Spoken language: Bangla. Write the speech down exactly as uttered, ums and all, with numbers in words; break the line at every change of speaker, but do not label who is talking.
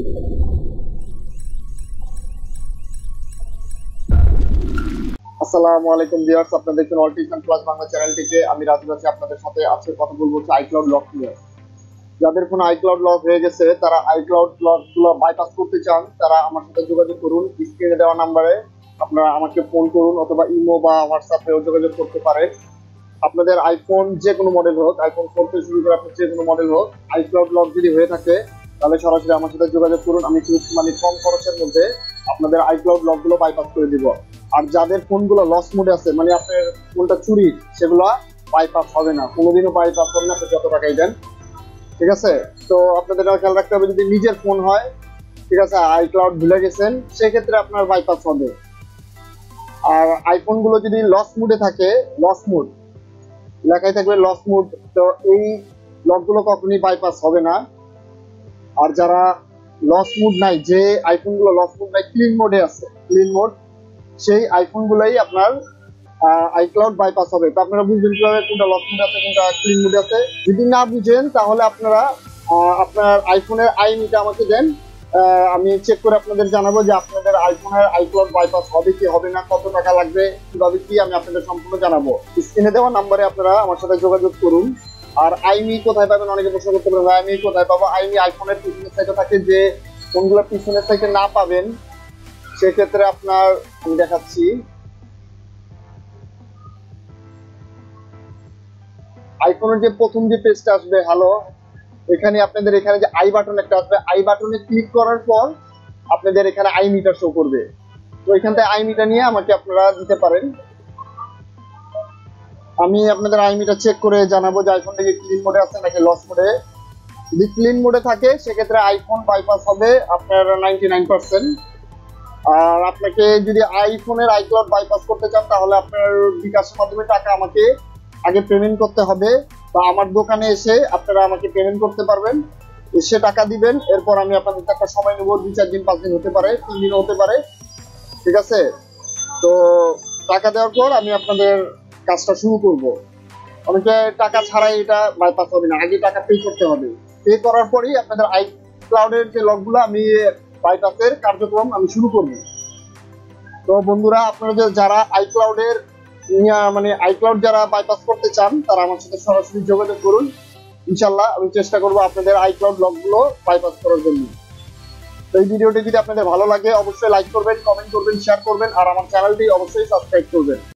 আসসালামু আলাইকুম ভিউয়ার্স, আপনারা দেখছেন all tips and plus Bangla চ্যানেলটিকে। আমি রাজু আছি আপনাদের সাথে। আজকে কথা বলবো হচ্ছে আইক্লাউড লক নিয়ে। যাদের ফোন আইক্লাউড লক হয়ে গেছে, তারা আইক্লাউড লকগুলো বাইপাস করতে চান, তারা আমার সাথে যোগাযোগ করুন। স্ক্রিনে দেওয়া নাম্বারে আপনারা আমাকে ফোন করুন অথবা ইমো বা হোয়াটসঅ্যাপেও যোগাযোগ করতে পারেন। আপনাদের আইফোন যে কোনো মডেল হোক, আইফোন ফোর থেকে শুরু করে আপনার যে কোনো মডেল হোক, আইক্লাউড লক যদি হয়ে থাকে তাহলে সরাসরি আমার সাথে যোগাযোগ করুন। আমি খুব মানে কম খরচের মধ্যে আপনাদের আইক্লাউড লকগুলো বাইপাস করে দিব। আর যাদের ফোনগুলো লস মোডে আছে, মানে আপনার ফোনটা চুরি, সেগুলো বাইপাস হবে না, কোনোদিনও বাইপাস হবে না, আপনি যত টাকাই দেন। ঠিক আছে, তো আপনাদের খেয়াল রাখতে হবে, যদি নিজের ফোন হয়, ঠিক আছে, আইক্লাউড ভুলে গেছেন, সেক্ষেত্রে আপনার বাইপাস হবে। আর আইফোন গুলো যদি লস মোডে থাকে, লস মোড লেখাই থাকবে লস মোড, তো এই লকগুলো কখনোই বাইপাস হবে না। আর যারা লস মোড নাই, যে আইফোন গুলো লস মোড নাই, ক্লিন মোডে আছে, ক্লিন মোড, সেই আইফোন গুলাই আপনার আইক্লাউড বাইপাস হবে। তো আপনারা বুঝবেন কিভাবে কোনটা লস মোড আছে, কোনটা ক্লিন মোড আছে। যদি না বুঝেন তাহলে আপনারা আপনার আইফোনের আইমিটা আমাকে দেন, আমি চেক করে আপনাদের জানাবো যে আপনাদের আইফোনের আইক্লাউড বাইপাস হবে কি হবে না, কত টাকা লাগবে, কিভাবে কি, আমি আপনাদের সম্পূর্ণ জানাবো। স্ক্রিনে দেওয়া নাম্বারে আপনারা আমার সাথে যোগাযোগ করুন। আর আইমি কোথায় পাবেন, অনেকে প্রশ্ন করতে পারেন, আইমি কোথায় পাবো। আইমি আইফোনের পিছনের সাইডে থাকে, যে কোনগুলো পিছনের সাইডে না পাবেন সেক্ষেত্রে আপনার আমি দেখাচ্ছি, আইফোনের যে প্রথম যে পেজটা আসবে, হ্যালো, এখানে আপনাদের এখানে যে আই বাটন একটা আসবে, আই বাটনে ক্লিক করার পর আপনাদের এখানে আই মিটার শো করবে। তো এখান থেকে আই মিটার নিয়ে আমাকে আপনারা দিতে পারেন, আমি আপনাদের আই মিটার চেক করে জানাবো যে আইফোনটা কি ক্লিন মোডে আছে নাকি লস মোডে। যদি ক্লিন মোডে থাকে সেক্ষেত্রে আইফোন বাইপাস হবে আপনার নাইনটি নাইন পার্সেন্ট। আর আপনাকে যদি আইফোনের আইক্লাউড বাইপাস করতে চান তাহলে আপনার বিকাশের মাধ্যমে টাকা আমাকে আগে পেমেন্ট করতে হবে, বা আমার দোকানে এসে আপনারা আমাকে পেমেন্ট করতে পারবেন, এসে টাকা দিবেন। এরপর আমি আপনাদের একটা সময় নেবো, দুই চার দিন পাঁচ দিন হতে পারে, তিন দিনও হতে পারে। ঠিক আছে, তো টাকা দেওয়ার পর আমি আপনাদের কাজটা শুরু করব। অনেকে টাকা ছাড়াই এটা বাইপাস হবে না, আগে টাকা পে করতে হবে। পে করার পরেই আপনাদের আইক্লাউডের যে লকগুলো আমি বাইপাসের কার্যক্রম আমি শুরু করব। তো বন্ধুরা, আপনারা যারা আইক্লাউডের মানে আইক্লাউড যারা বাইপাস করতে চান তারা আমার সাথে সরাসরি যোগাযোগ করুন। ইনশাল্লাহ আমি চেষ্টা করবো আপনাদের আইক্লাউড লকগুলো বাইপাস করার জন্য। তো এই ভিডিওটি যদি আপনাদের ভালো লাগে অবশ্যই লাইক করবেন, কমেন্ট করবেন, শেয়ার করবেন, আর আমার চ্যানেলটি অবশ্যই সাবস্ক্রাইব করবেন।